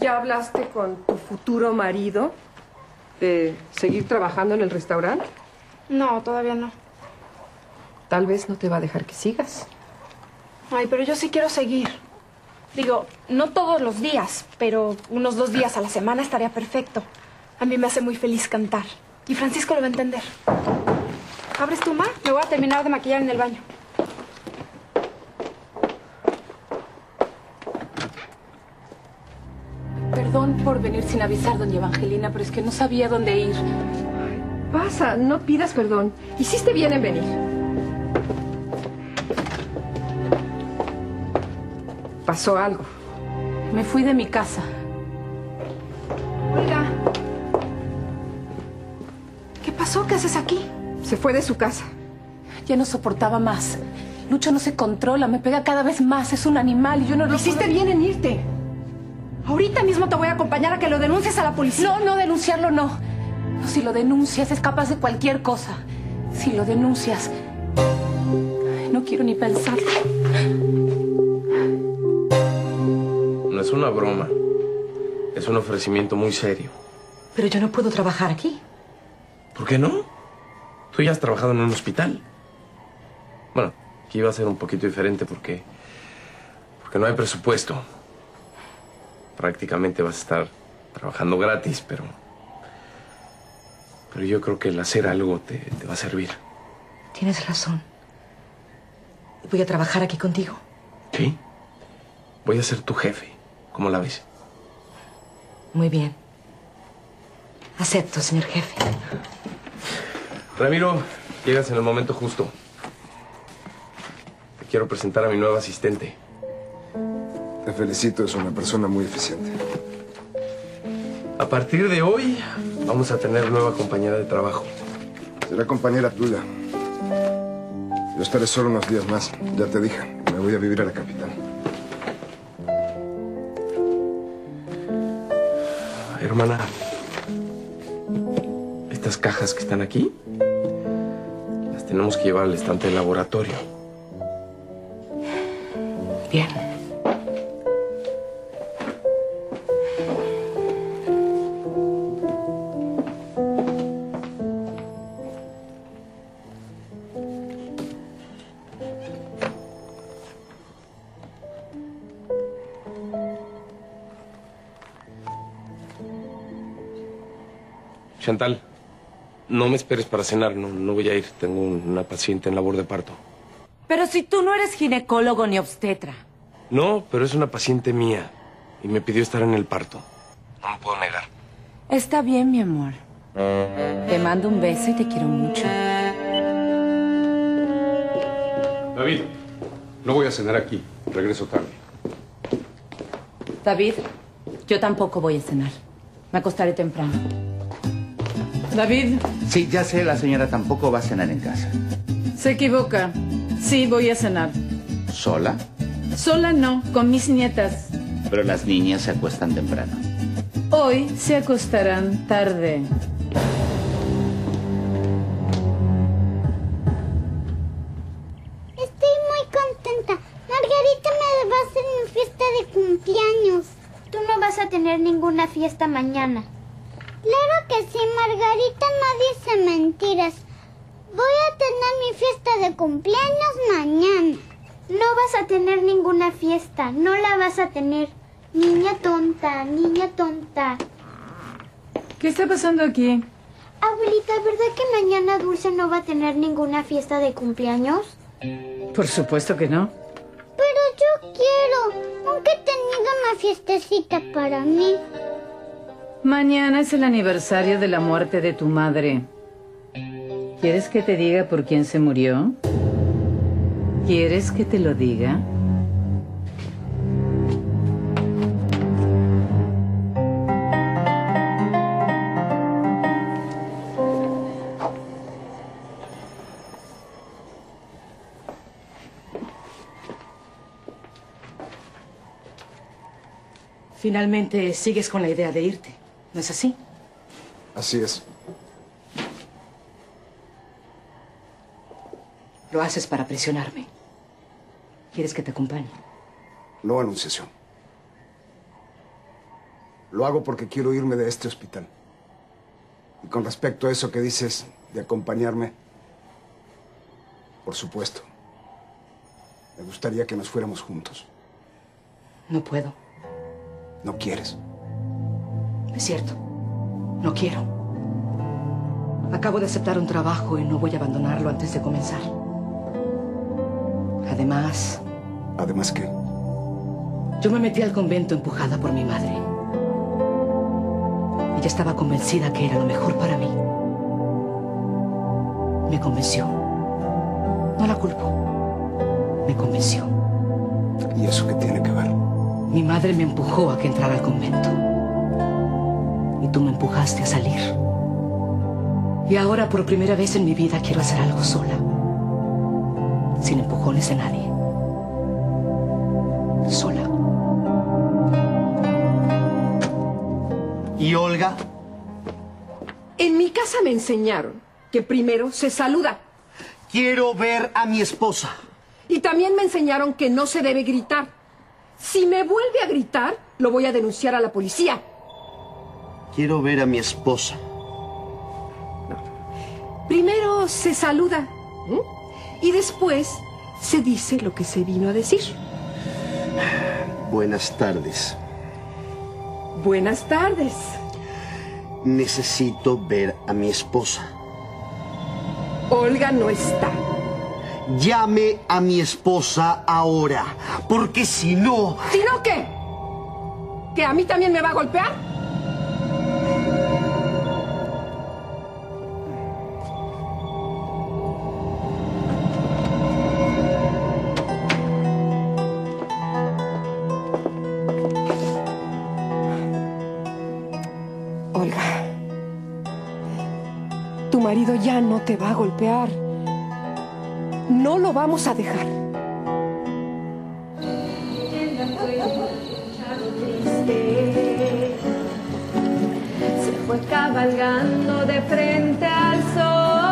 ¿Ya hablaste con tu futuro marido de seguir trabajando en el restaurante? No, todavía no. Tal vez no te va a dejar que sigas. Ay, pero yo sí quiero seguir. Digo, no todos los días, pero unos 2 días a la semana estaría perfecto. A mí me hace muy feliz cantar. Y Francisco lo va a entender. ¿Abres tú, Ma? Me voy a terminar de maquillar en el baño. Perdón por venir sin avisar, doña Evangelina, pero es que no sabía dónde ir. Pasa, no pidas perdón. Hiciste bien en venir. Pasó algo. Me fui de mi casa. Olga. ¿Qué pasó? ¿Qué haces aquí? Se fue de su casa. Ya no soportaba más. Lucho no se controla, me pega cada vez más. Es un animal y yo no lo Hiciste bien en irte. Ahorita mismo te voy a acompañar a que lo denuncies a la policía. No, no, denunciarlo no. No, si lo denuncias es capaz de cualquier cosa. Si lo denuncias... Ay, no quiero ni pensarlo. No es una broma. Es un ofrecimiento muy serio. Pero yo no puedo trabajar aquí. ¿Por qué no? Tú ya has trabajado en un hospital. Bueno, aquí va a ser un poquito diferente porque no hay presupuesto. Prácticamente vas a estar trabajando gratis, pero yo creo que el hacer algo te va a servir. Tienes razón. Voy a trabajar aquí contigo. ¿Sí? Voy a ser tu jefe. ¿Cómo la ves? Muy bien. Acepto, señor jefe. Ramiro, llegas en el momento justo. Te quiero presentar a mi nueva asistente. Te felicito, es una persona muy eficiente. A partir de hoy, vamos a tener nueva compañera de trabajo. Será compañera tuya. Yo estaré solo unos días más. Ya te dije, me voy a vivir a la capital. Hermana, estas cajas que están aquí, las tenemos que llevar al estante del laboratorio. Bien. Chantal, no me esperes para cenar, no voy a ir. Tengo una paciente en labor de parto. Pero si tú no eres ginecólogo ni obstetra. No, pero es una paciente mía y me pidió estar en el parto. No me puedo negar. Está bien, mi amor. Te mando un beso y te quiero mucho. David, no voy a cenar aquí. Regreso tarde. David, yo tampoco voy a cenar. Me acostaré temprano. David, Sí, ya sé, la señora tampoco va a cenar en casa. se equivoca. Sí, voy a cenar. ¿Sola? Sola no, con mis nietas. Pero las niñas se acuestan temprano. Hoy se acostarán tarde. Estoy muy contenta. Margarita me va a hacer mi fiesta de cumpleaños. Tú no vas a tener ninguna fiesta mañana. Claro que sí, Margarita no dice mentiras. Voy a tener mi fiesta de cumpleaños mañana. No vas a tener ninguna fiesta, no la vas a tener. Niña tonta, niña tonta. ¿Qué está pasando aquí? Abuelita, ¿verdad que mañana Dulce no va a tener ninguna fiesta de cumpleaños? Por supuesto que no. Pero yo quiero, aunque tenga una fiestecita para mí. Mañana es el aniversario de la muerte de tu madre. ¿Quieres que te diga por quién se murió? ¿Quieres que te lo diga? Finalmente sigues con la idea de irte, ¿no es así? Así es. Lo haces para presionarme. ¿Quieres que te acompañe? No, Anunciación. Lo hago porque quiero irme de este hospital. Y con respecto a eso que dices de acompañarme, por supuesto, me gustaría que nos fuéramos juntos. No puedo. ¿No quieres? Es cierto. No quiero. Acabo de aceptar un trabajo y no voy a abandonarlo antes de comenzar. Además... ¿Además qué? Yo me metí al convento empujada por mi madre. Ella estaba convencida que era lo mejor para mí. Me convenció. No la culpo. Me convenció. ¿Y eso qué tiene que ver? Mi madre me empujó a que entrara al convento. Y tú me empujaste a salir. Y ahora, por primera vez en mi vida, quiero hacer algo sola. Sin empujones de nadie. Sola. ¿Y Olga? En mi casa me enseñaron que primero se saluda. Quiero ver a mi esposa. Y también me enseñaron que no se debe gritar. Si me vuelve a gritar, lo voy a denunciar a la policía. Quiero ver a mi esposa. Primero se saluda. Y después se dice lo que se vino a decir. Buenas tardes. Buenas tardes. Necesito ver a mi esposa. Olga no está. Llame a mi esposa ahora, porque si no... ¿Si no qué? ¿Que a mí también me va a golpear? Olga, tu marido ya no te va a golpear. No lo vamos a dejar. Se fue cabalgando de frente al sol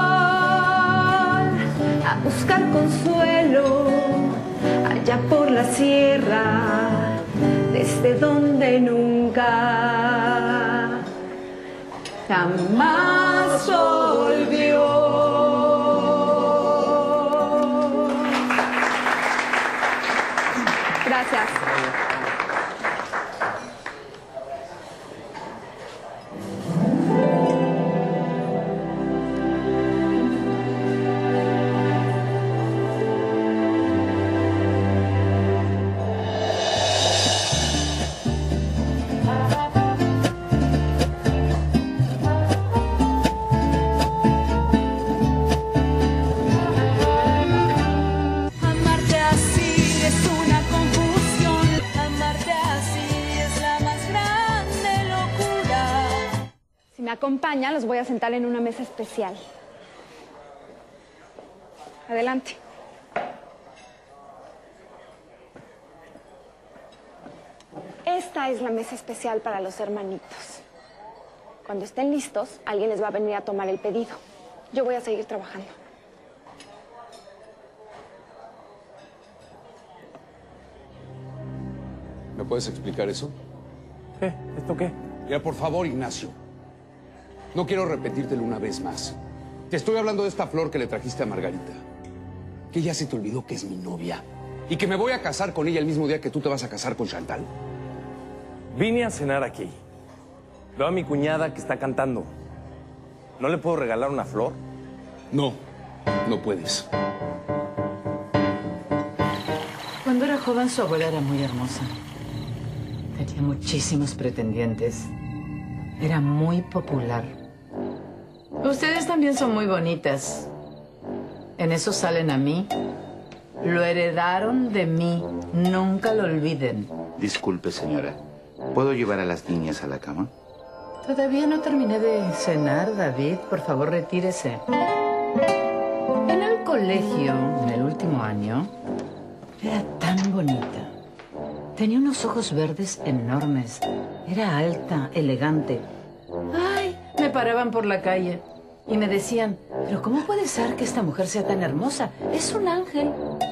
a buscar consuelo allá por la sierra, desde donde nunca jamás volvió. Gracias. Amarte así es una confusión, amarte así es la más grande locura. Si me acompaña, los voy a sentar en una mesa especial. Adelante. Esta es la mesa especial para los hermanitos. Cuando estén listos, alguien les va a venir a tomar el pedido. Yo voy a seguir trabajando. ¿Me puedes explicar eso? ¿Qué? ¿Esto qué? Ya, por favor, Ignacio. No quiero repetírtelo una vez más. Te estoy hablando de esta flor que le trajiste a Margarita. Que ya se te olvidó que es mi novia. Y que me voy a casar con ella el mismo día que tú te vas a casar con Chantal. Vine a cenar aquí. Veo a mi cuñada que está cantando. ¿No le puedo regalar una flor? No, no puedes. Cuando era joven, su abuela era muy hermosa. Tenía muchísimos pretendientes. Era muy popular. Ustedes también son muy bonitas. En eso salen a mí. Lo heredaron de mí. Nunca lo olviden. Disculpe, señora. ¿Puedo llevar a las niñas a la cama? Todavía no terminé de cenar, David. Por favor, retírese. En el colegio, en el último año, era tan bonita. Tenía unos ojos verdes enormes. Era alta, elegante. Ay, me paraban por la calle y me decían, ¿pero cómo puede ser que esta mujer sea tan hermosa? Es un ángel.